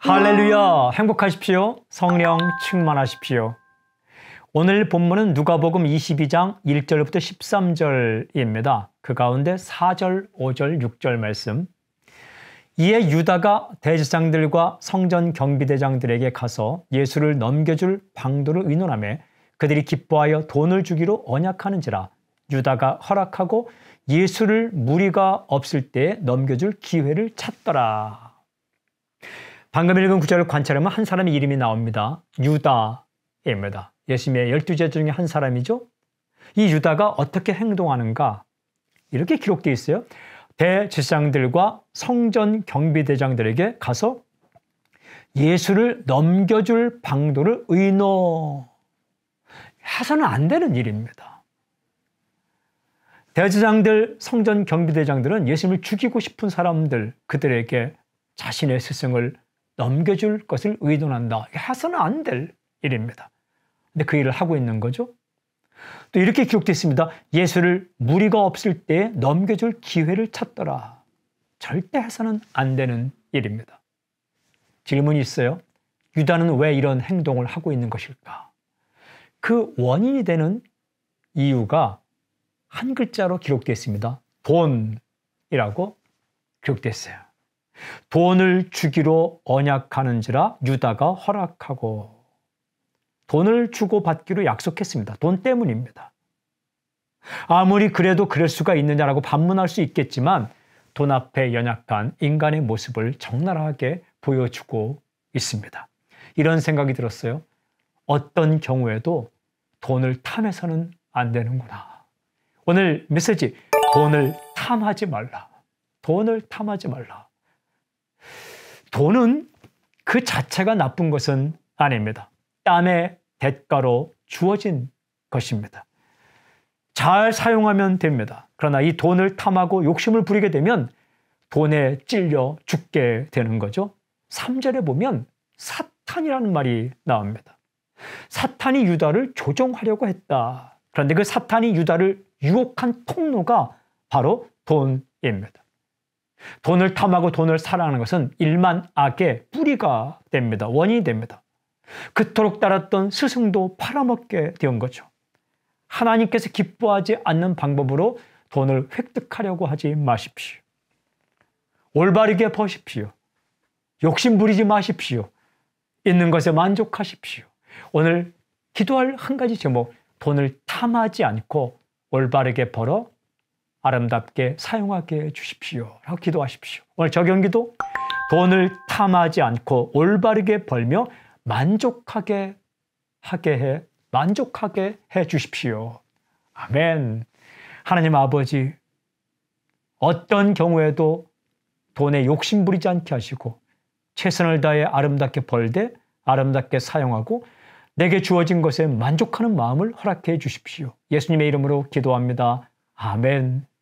할렐루야! 행복하십시오. 성령 충만하십시오. 오늘 본문은 누가복음 22장 1절부터 13절입니다. 그 가운데 4절, 5절, 6절 말씀. 이에 유다가 대제사장들과 성전 경비대장들에게 가서 예수를 넘겨줄 방도를 의논하며 그들이 기뻐하여 돈을 주기로 언약하는지라. 유다가 허락하고 예수를 무리가 없을 때에 넘겨줄 기회를 찾더라. 방금 읽은 구절을 관찰하면 한 사람의 이름이 나옵니다. 유다입니다. 예수님의 12제자 중에 한 사람이죠. 이 유다가 어떻게 행동하는가? 이렇게 기록되어 있어요. 대제사장들과 성전 경비대장들에게 가서 예수를 넘겨줄 방도를 의논해서는 안 되는 일입니다. 대제사장들, 성전 경비대장들은 예수님을 죽이고 싶은 사람들, 그들에게 자신의 스승을 넘겨줄 것을 의논한다. 해서는 안 될 일입니다. 근데 그 일을 하고 있는 거죠. 또 이렇게 기록되어 있습니다. 예수를 무리가 없을 때에 넘겨줄 기회를 찾더라. 절대 해서는 안 되는 일입니다. 질문이 있어요. 유다는 왜 이런 행동을 하고 있는 것일까? 그 원인이 되는 이유가 한 글자로 기록되어 있습니다. 돈이라고 기록되어 있어요. 돈을 주기로 언약하는지라 유다가 허락하고, 돈을 주고 받기로 약속했습니다. 돈 때문입니다. 아무리 그래도 그럴 수가 있느냐라고 반문할 수 있겠지만 돈 앞에 연약한 인간의 모습을 적나라하게 보여주고 있습니다. 이런 생각이 들었어요. 어떤 경우에도 돈을 탐해서는 안 되는구나. 오늘 메시지, 돈을 탐하지 말라. 돈을 탐하지 말라. 돈은 그 자체가 나쁜 것은 아닙니다. 땀의 대가로 주어진 것입니다. 잘 사용하면 됩니다. 그러나 이 돈을 탐하고 욕심을 부리게 되면 돈에 찔려 죽게 되는 거죠. 3절에 보면 사탄이라는 말이 나옵니다. 사탄이 유다를 조종하려고 했다. 그런데 그 사탄이 유다를 유혹한 통로가 바로 돈입니다. 돈을 탐하고 돈을 사랑하는 것은 일만 악의 뿌리가 됩니다. 원인이 됩니다. 그토록 따랐던 스승도 팔아먹게 된 거죠. 하나님께서 기뻐하지 않는 방법으로 돈을 획득하려고 하지 마십시오. 올바르게 버십시오. 욕심 부리지 마십시오. 있는 것에 만족하십시오. 오늘 기도할 한 가지 제목, 돈을 탐하지 않고 올바르게 벌어 아름답게 사용하게 해주십시오 라고 기도하십시오. 오늘 적용기도, 돈을 탐하지 않고 올바르게 벌며 만족하게 해 주십시오. 아멘. 하나님 아버지, 어떤 경우에도 돈에 욕심 부리지 않게 하시고 최선을 다해 아름답게 벌되 아름답게 사용하고 내게 주어진 것에 만족하는 마음을 허락해 주십시오. 예수님의 이름으로 기도합니다. 아멘.